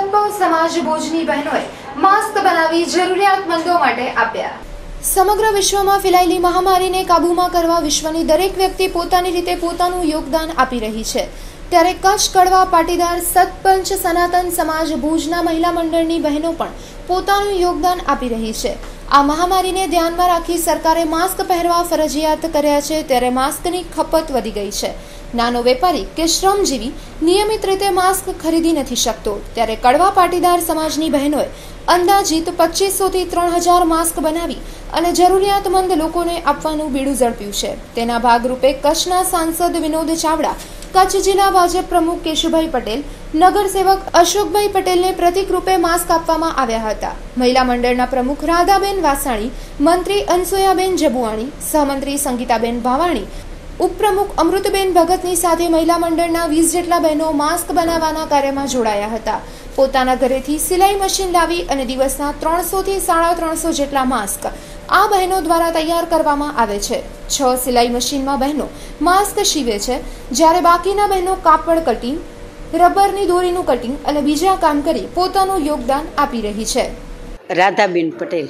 સતપથ સમાજ ભુજની બહેનોએ માસ્ક બનાવી જરૂરિયાતમંદો માટે આપ્યા। સમગ્ર વિશ્વમાં ફેલાયેલી મહામારીને કાબૂમાં કરવા વિશ્વની દરેક વ્યક્તિ પોતાની રીતે પોતાનું યોગદાન આપી રહી છે। ત્યારે કચ્છ કડવા પાટીદાર સતપંચ સનાતન સમાજ ભુજના મહિલા મંડળની બહેનો પણ પોતાનું યોગદાન આપી રહી છે। આ મહામારીને ધ્યાનમાં રાખી સરકારે માસ્ક પહેરવા ફરજિયાત કર્યા છે, ત્યારે માસ્કની ખપત વધી ગઈ છે। નાનો વેપારી કે શ્રમજીવી નિયમિત રીતે માસ્ક ખરીદી નથી શકતો, ત્યારે કડવા પાટીદાર સમાજની બહેનોએ અંદાજિત 2500 થી 3000 માસ્ક બનાવી અને જરૂરિયાતમંદ લોકોને આપવાનું બીડું ઝડપ્યું છે। તેના ભાગરૂપે કચ્છના સાંસદ વિનોદ ચાવડા, કચ્છ જિલ્લા ભાજપ પ્રમુખ કેશુભાઈ પટેલ, નગરસેવક અશોકભાઈ પટેલને પ્રતિક રૂપે માસ્ક આપવામાં આવ્યા હતા। મહિલા મંડળના પ્રમુખ રાધાબેન વાસાણી, મંત્રી અનસુયાબેન જબુવાણી, સહમંત્રી સંગીતાબેન ભાવાણી, ઉપપ્રમુખ અમૃતબેન ભગતની સાથે મહિલા મંડળના 20 જેટલા બહેનો માસ્ક બનાવવાના કાર્યમાં જોડાયા હતા। પોતાના ઘરેથી સિલાઈ મશીન લાવી અને દિવસના 300 થી 350 જેટલા માસ્ક આ બહેનો દ્વારા તૈયાર કરવામાં આવે છે। 6 સિલાઈ મશીનમાં બહેનો માસ્ક સીવે છે, જ્યારે બાકીના બહેનો કાપડ કટિંગ, રબરની દોરીનું કટિંગ અને બીજા કામ કરી પોતાનું યોગદાન આપી રહી છે। રાધાબેન પટેલ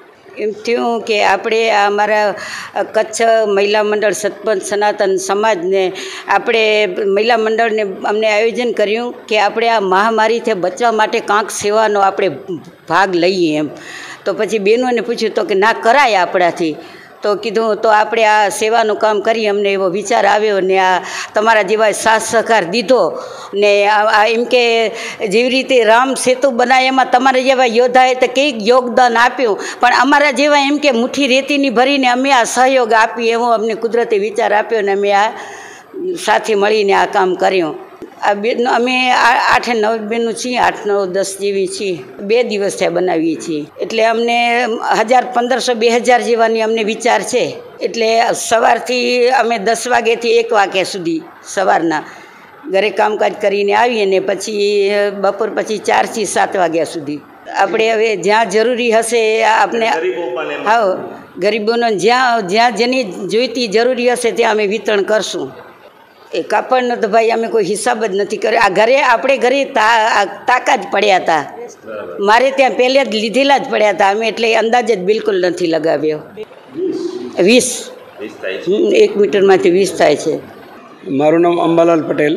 એમ થયું કે આપણે અમારા કચ્છ મહિલા મંડળ સતપંચ સનાતન સમાજને આપણે મહિલા મંડળને અમને આયોજન કર્યું કે આપણે આ મહામારીથી બચવા માટે કાંક સેવાનો આપણે ભાગ લઈએ એમ। તો પછી બહેનોને પૂછ્યું તો કે ના કરાય આપણાથી, તો કીધું તો આપણે આ સેવાનું કામ કરીએ। અમને એવો વિચાર આવ્યો ને આ તમારા જેવા સાથ સહકાર દીધો ને એમ કે જેવી રીતે રામ સેતુ બનાવે એમાં તમારા જેવા યોદ્ધાએ તો કંઈક યોગદાન આપ્યું, પણ અમારા જેવા એમ કે મુઠ્ઠી રેતીની ભરીને અમે આ સહયોગ આપીએ એવો અમને કુદરતી વિચાર આપ્યો ને અમે આ સાથે મળીને આ કામ કર્યું। આ બેન અમે 8-9 બહેનો છીએ, 8-9-10 જેવી છીએ। 2 દિવસ થયા બનાવીએ છીએ, એટલે અમને 1000-1500-2000 જેવાની અમને વિચાર છે। એટલે સવારથી અમે 10 વાગ્યાથી 1 વાગ્યા સુધી સવારના ઘરે કામકાજ કરીને આવીએ ને પછી બપોર પછી 4 થી 7 વાગ્યા સુધી આપણે હવે જ્યાં જરૂરી હશે આપણે હા ગરીબોને જ્યાં જેની જોઈતી જરૂરી હશે ત્યાં અમે વિતરણ કરશું। એ કાપડનો તો ભાઈ અમે કોઈ હિસાબ જ નથી કર્યો। આ ઘરે આપણે ઘરે તાકા જ પડ્યા હતા, મારે ત્યાં પહેલે જ લીધેલા જ પડ્યા હતા અમે, એટલે અંદાજ જ બિલકુલ નથી લગાવ્યો। 20 1 મીટરમાંથી 20 થાય છે। મારું નામ અંબાલાલ પટેલ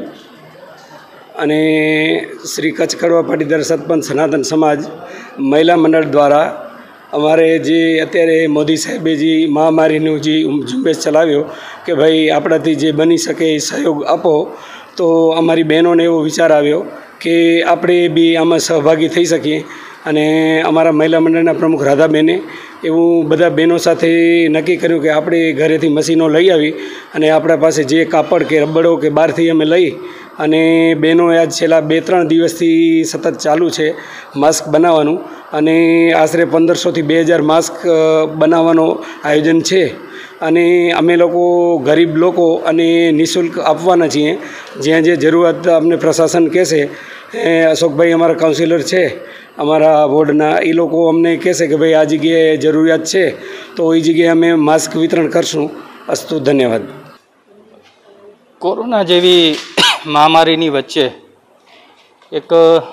અને શ્રી કચ્છ કડવા પાટીદાર સતપંચ સનાતન સમાજ મહિલા મંડળ દ્વારા અમારે જે અત્યારે મોદી સાહેબે જે મહામારીનું જે ઝુંબેશ ચલાવ્યો કે ભાઈ આપણાથી જે બની શકે એ સહયોગ આપો, તો અમારી બહેનોને એવો વિચાર આવ્યો કે આપણે બી આમાં સહભાગી થઈ શકીએ। અને અમારા મહિલા મંડળના પ્રમુખ રાધાબેને એવું બધા બહેનો સાથે નક્કી કર્યું કે આપણે ઘરેથી મશીનો લઈ આવી અને આપણા પાસે જે કાપડ કે રબડો કે બહારથી અમે લઈ અને બહેનો આજ છેલ્લા 2-3 દિવસથી સતત ચાલુ છે માસ્ક બનાવવાનું, અને આશરે 1500 થી 2000 માસ્ક બનાવવાનું આયોજન છે। અને અમે લોકો ગરીબ લોકો અને નિઃશુલ્ક આપવાના છીએ। જ્યાં જે જરૂરિયાત અમને પ્રશાસન કહેશે, અશોકભાઈ અમારા કાઉન્સિલર છે અમારા વોર્ડના, એ લોકો અમને કહેશે કે ભાઈ આ જગ્યાએ જરૂરિયાત છે તો એ જગ્યાએ અમે માસ્ક વિતરણ કરશું। અસ્તુ, ધન્યવાદ। કોરોના જેવી મહામારીની વચ્ચે એક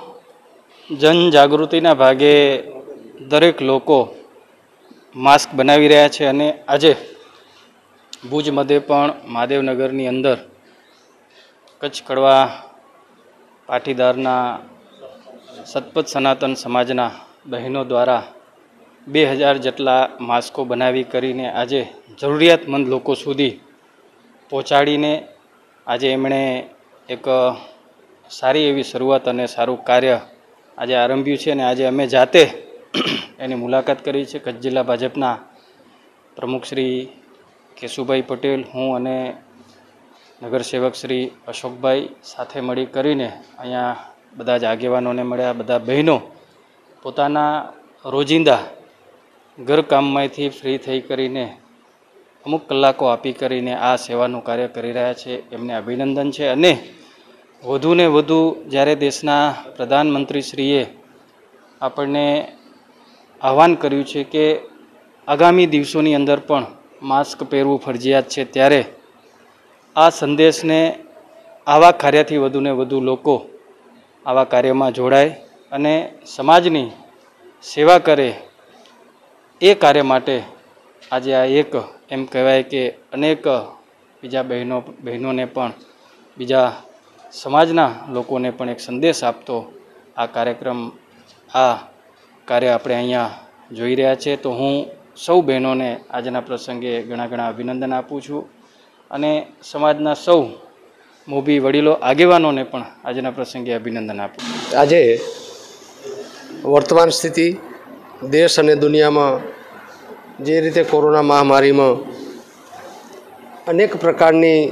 જનજાગૃતિના ભાગે દરેક લોકો માસ્ક બનાવી રહ્યા છે, અને આજે ભુજ મધ્યે પણ મહાદેવનગરની અંદર કચ્છ કડવા પાટીદારના સતપથ સનાતન સમાજના બહેનો દ્વારા 2000 જેટલા માસ્કો બનાવી કરીને આજે જરૂરિયાતમંદ લોકો સુધી પહોંચાડીને આજે એમણે એક સારી એવી શરૂઆત અને સારું કાર્ય આજે આરંભ્યું છે। અને આજે અમે જાતે એની મુલાકાત કરી છે। કચ્છ જિલ્લા ભાજપના પ્રમુખ શ્રી કેશુભાઈ પટેલ, હું અને નગરસેવક શ્રી અશોકભાઈ સાથે મળી કરીને અહીંયા બધા જ આગેવાનોને મળ્યા। બધા બહેનો પોતાના રોજિંદા ઘરકામમાંથી ફ્રી થઈ કરીને અમુક કલાકો આપી કરીને આ સેવાનું કાર્ય કરી રહ્યા છે, એમને અભિનંદન છે। અને વધુને વધુ જ્યારે દેશના પ્રધાનમંત્રીશ્રીએ આપણને આહ્વાન કર્યું છે કે આગામી દિવસોની અંદર પણ માસ્ક પહેરવું ફરજિયાત છે, ત્યારે આ સંદેશને આવા કાર્યથી વધુને વધુ લોકો આવા કાર્યમાં જોડાય અને સમાજની સેવા કરે એ કાર્ય માટે આજે આ એક એમ કહેવાય કે અનેક બીજા બહેનોને પણ બીજા સમાજના લોકોને પણ એક સંદેશ આપતો આ કાર્યક્રમ આ કાર્ય આપણે અહીંયા જોઈ રહ્યા છે। તો હું સૌ બહેનોને આજના પ્રસંગે ઘણા અભિનંદન આપું છું અને સમાજના સૌ મોભી વડીલો આગેવાનોને પણ આજના પ્રસંગે અભિનંદન આપું છું। આજે વર્તમાન સ્થિતિ દેશ અને દુનિયામાં જે રીતે કોરોના મહામારીમાં અનેક પ્રકારની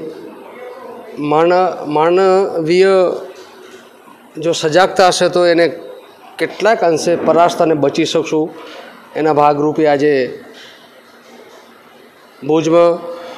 માનવીય જો સજાગતા હશે તો એને કેટલાક અંશે પરાસ્ત અને બચી શકશું। એના ભાગરૂપે આજે ભુજમાં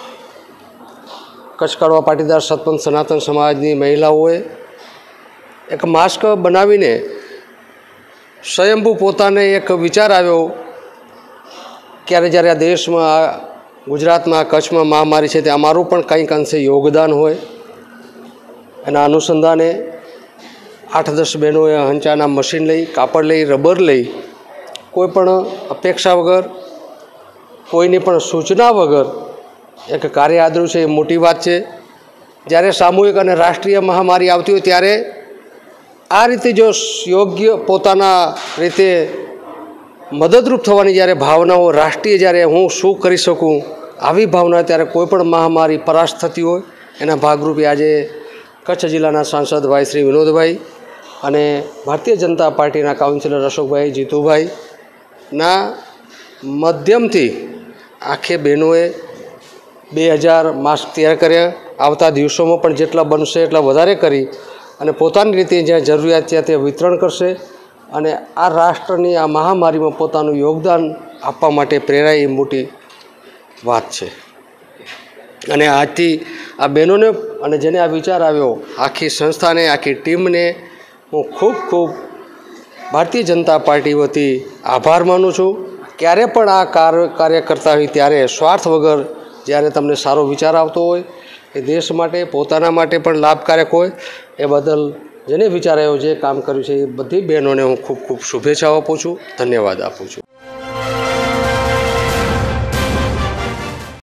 કચ્છ કડવા પાટીદાર સતપંથ સનાતન સમાજની મહિલાઓએ એક માસ્ક બનાવીને સ્વયંભૂ પોતાને એક વિચાર આવ્યો ક્યારે જ્યારે આ દેશમાં આ ગુજરાતમાં કચ્છમાં મહામારી છે તે અમારું પણ કંઈક અંશે યોગદાન હોય। એના અનુસંધાને 8-10 બહેનોએ હંચાના મશીન લઈ, કાપડ લઈ, રબર લઈ, કોઈ પણ અપેક્ષા વગર, કોઈની પણ સૂચના વગર એક કાર્ય આદર્યું છે એ મોટી વાત છે। જ્યારે સામૂહિક અને રાષ્ટ્રીય મહામારી આવતી હોય ત્યારે આ રીતે જો યોગ્ય પોતાના રીતે મદદરૂપ થવાની જ્યારે ભાવનાઓ રાષ્ટ્રીય જ્યારે હું શું કરી શકું આવી ભાવના ત્યારે કોઈ પણ મહામારી પરાસ્ત થતી હોય એના ભાગરૂપે આજે કચ્છ જિલ્લાના સાંસદ ભાઈ શ્રી વિનોદભાઈ અને ભારતીય જનતા પાર્ટીના કાઉન્સિલર અશોકભાઈ જીતુભાઈના માધ્યમથી આખે બહેનોએ 2000 માસ્ક તૈયાર કર્યા। આવતા દિવસોમાં પણ જેટલા બનશે એટલા વધારે કરી અને પોતાની રીતે જ્યાં જરૂરિયાત છે તે વિતરણ કરશે અને આ રાષ્ટ્રની આ મહામારીમાં પોતાનું યોગદાન આપવા માટે પ્રેરાય એ મોટી વાત છે। અને આજથી આ બહેનોને અને જેને આ વિચાર આવ્યો આખી સંસ્થાને, આખી ટીમને હું ખૂબ ભારતીય જનતા પાર્ટી વતી આભાર માનું છું। ક્યારે પણ આ કાર્ય કરતા હોય ત્યારે સ્વાર્થ વગર જ્યારે તમને સારો વિચાર આવતો હોય એ દેશ માટે પોતાના માટે પણ લાભકારક હોય એ બદલ જેને વિચાર આવ્યો જે કામ કર્યું છે એ બધી બહેનોને હું ખૂબ શુભેચ્છાઓ આપું છું, ધન્યવાદ આપું છું।